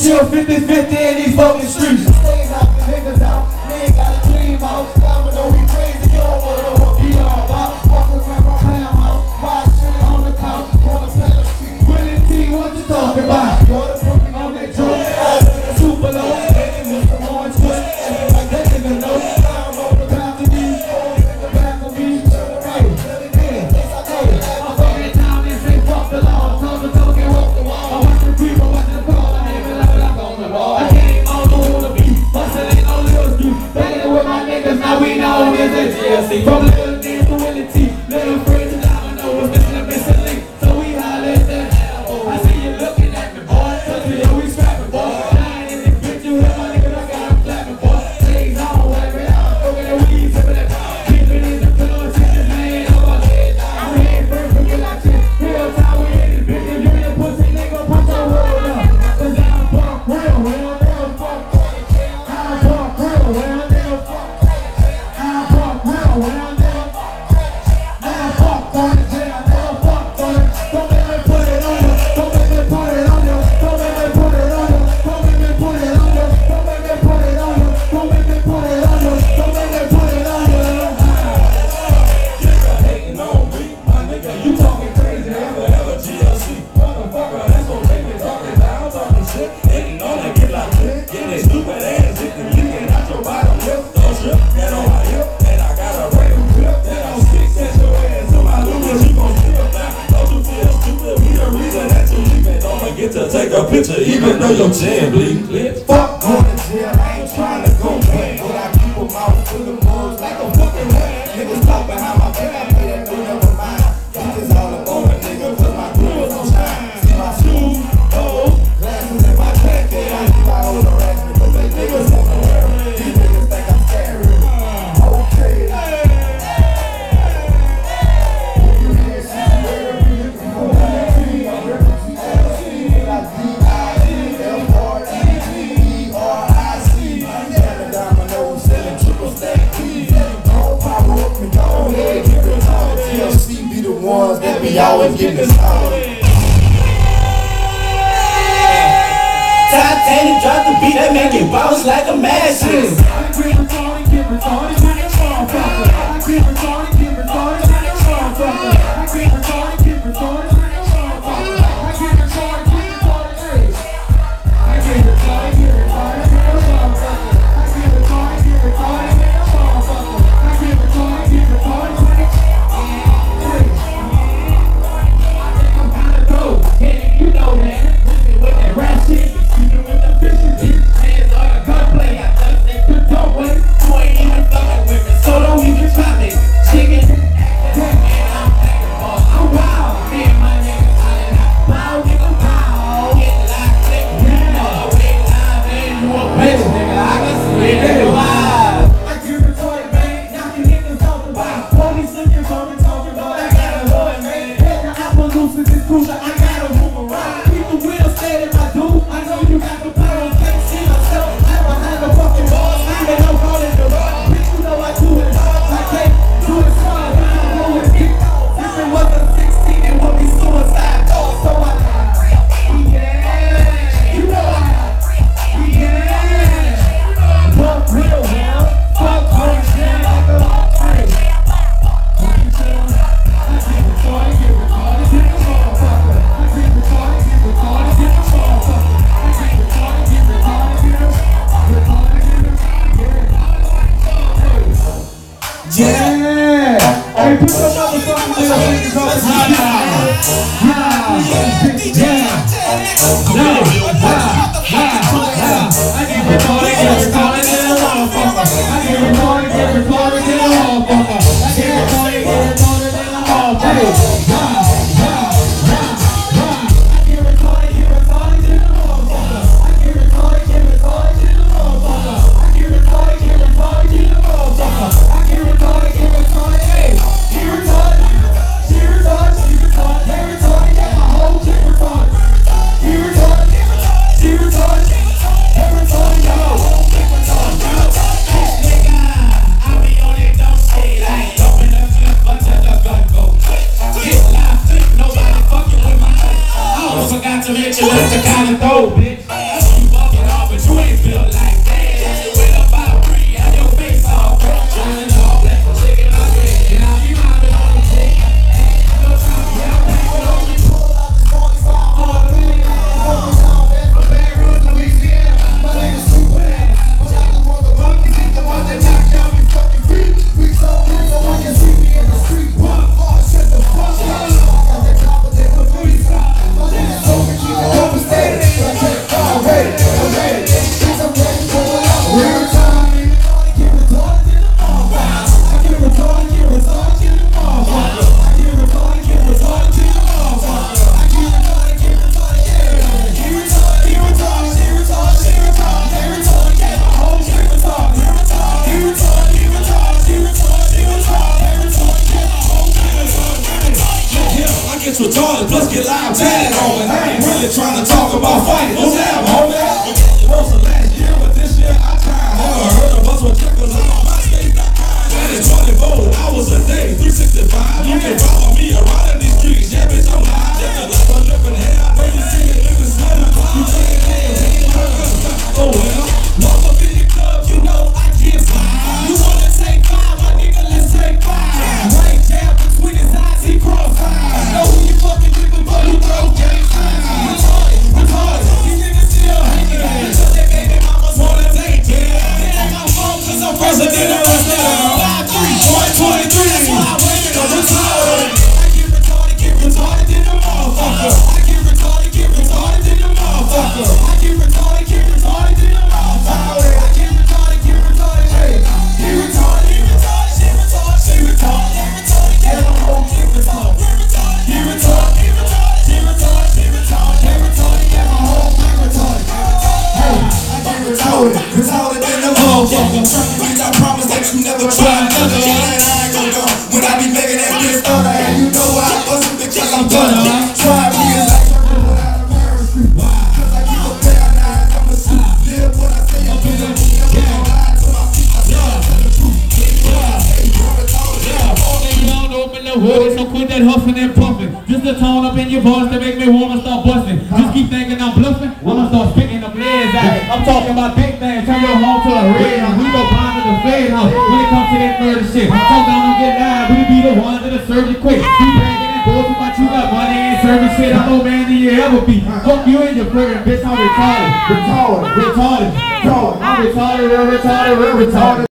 chill 50-50 in these fucking streets. Stay knocking niggas out, they ain't got a clean mouth. Diamond know we crazy, you don't wanna know what we all about. Walking around my pound house, wild shit on the couch, on the pedal street. Willie T, what you talking about? You're the fucking on that joint, super low, baby, Mr. Orange Twist. And like that nigga know, I'm on the back of me, in the back of me, turn around, let it in. Yes, I know it. I'm fucking down and say fuck the law, tell the dog and walk the wall. I watch the creep, I watch the call, I ain't been like on the wall. I came on the wall to be, bustin' ain't no little street. Bangin' with my niggas, now we know it's a GLC. From little D to Willie T, little friends and I know what's missing link. So we holler at that hell. I see you looking at me, boy. Touch me, yo, we scrapping, boy. Dying in this bitch, you hear my niggas, I got them clapping, boy. Things on, whatever y'all, smoking that weed, sipping that pop. Keeping in the pillow, chicken, man, I'm on head. I'm head first, forget like shit. Real time, we in this bitch, if you in a pussy, nigga, put your hood up. Cause I'm fuck real, well, they'll fuck. I'm fuck real, well, they'll fuck. I'm fuck real, well, they'll fuck. Now fuck on it, yeah, they'll fuck on it. Don't make me put it on you, don't make me put it on you, don't make me put it on you, don't make me put it on you, don't make me put it on you, don't make me put it on you, don't make me put it on you. Nigga hating on me, my nigga, you talking crazy, ever GLC. Motherfucker, that's what make me talking down, talking shit. Hating on it, get like this, get this stupid ass, hit the leaking out your bottom lip. Don't trip, get on my hip, and I got a brand new clip. That don't stick, set your ass to my loomis, you gon' skip now. Don't you feel stupid, we the reason that you leaving. Don't forget to take a picture, even though your chin bleeding. Fuck going to jail, I ain't trying to go back. But I keep a mouth full of moves like a fucking rat. Niggas talk behind my back, I pay that no never mind. Keep this all up on a nigga, cause my crew is on shine. See my shoes, glasses in my jacket. I keep my old racks because they niggas wanna wear them. These niggas think I'm scary. Okay. If you hear shit, where we looking for that T, I'm reppin' GLC, like D-I-E-F-R-E-D-E-R-I-C. Standing down my nose, selling triple stack keys. Don't power up and go ahead, keep it on. TLC be the ones that be always getting us out. Titanic drop the beat, that make it bounce like a machine. I get retarded, get retarded, get a motherfucker. I get retarded, get retarded, get a motherfucker. I get retarded, get retarded, get a motherfucker. I get retarded, get retarded, hey. I get retarded, get retarded, get a motherfucker. I get retarded, get retarded, get a motherfucker. I get retarded, get retarded, get a hey. I'm kinda dope, yeah, you know that. With that rap shit. Hands on a gunplay, I thought they could don't wait. You ain't even fucking with me, so don't even try me. Chicken, I'm wild. Me and my niggas hollering out, pow, nigga, pow. Get locked, nigga. All the way live, man. You a bitch, nigga. I can see it, nigga, live. I get retarded, man. Knocking niggas off the box. Police looking for me, talking about I got a hood, man. Head the apple loose in this cruiser, I gotta move around. Keep the wheels steady, my dude. I know you got the power, can't see myself. I'm behind the fucking balls. I ain't no calling the rock. Bitch, you know I do it hard. I can't do it smart. I don't know it big. If it was a 16, it would be suicide. So I yeah, you know I yeah. Fuck real, man. Fuck real, man. Like a hey. Fucking chill. I get retarded, get a motherfucker. I get retarded, get a motherfucker. I get retarded, get a yeah! Hey, put some motherfucking little niggas on the side. I get retarded, get a motherfucker. I get retarded, get a motherfucker. I get retarded, get a motherfucker. Forgot to mention that's the kind of dope, bitch. 5, 10 on it. I ain't really trying to talk about fighting. What's that, homie? Most of last year, but this year I tried. Never heard of us with checkers on my stage.com. And it's 24 hours a day, 365. You can follow me around in these streets. Yeah, bitch, I'm live. Just a life of living here. I know you see it, living slim. You can't live. Oh, well. Walk up in the club, you know I get fly. You wanna take 5, my nigga, let's take 5. Right jab between his eyes, he cross-eyed. Know who you fucking with, but you throw games. Retarded, these niggas still hanging. Because they baby mamas wanna take it. It ain't my fault, cause I'm president of us now. 5-3, 2023, that's why I'm waiting on retarded. I get retarded in the motherfucker. I get retarded in the motherfucker. I get retarded in the motherfucker. Retarded in the motherfucker. Bitch, I promise that you never try another. And I ain't gon' go when I be making that bitch thunder. And you know I bust it because I'm gonna try me as I can run without a parachute. Cause I keep a pair of nines, I'm a suit. Live what I say, I'm gonna be. I'm gonna lie to my feet, I say I'm telling the truth. Open the hood, so quit that huffing and puffing. Just a tone up in your voice to make me wanna start busting. Just keep thinking I'm bluffing, I'ma start spitting the blades out. I'm talking about big things, turn your home to a red house. We go blind to the fade house when it comes to that murder shit. Talk down and get live, we be the ones that'll serve you quick. You bragging and boasting about you got money and serving shit. I'm no man than you ever be. Fuck you and your flirting, bitch, I'm retarded. I'm retarded, retarded.